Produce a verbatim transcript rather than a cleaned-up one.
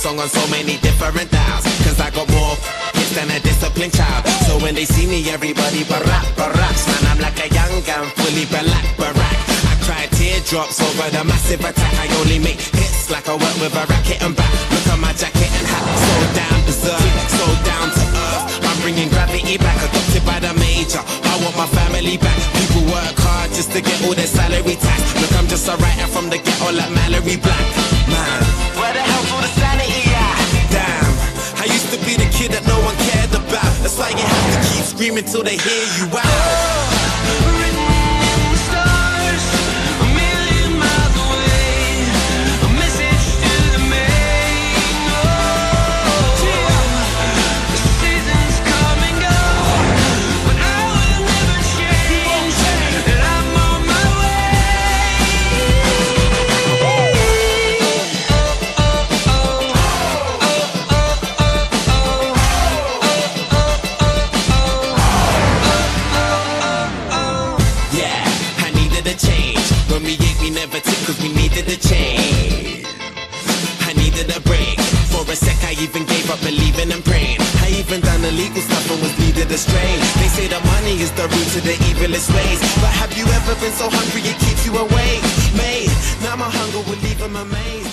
song on so many different dials. Cause I got more hits than a disciplined child. So when they see me, everybody barack, baracks. Man, I'm like a young gun, fully black, barack. I cry teardrops over the massive attack. I only make hits like I work with a racket and back. Look at my jacket and hat, so down berserk, so down to earth. I'm bringing gravity back, adopted by the major. I want my family back. People work hard just to get all their salary tax. Look, I'm just a writer from the ghetto like Mallory Black. Man, where the hell's all the sanity at? Damn, I used to be the kid that no one cared about. That's why you have to keep screaming till they hear you out. Cause we needed a change. I needed a break. For a sec I even gave up believing and praying. I even done illegal stuff and was needed astray. They say that money is the root to the evilest ways. But have you ever been so hungry it keeps you awake? Mate, now my hunger will leave them amazed.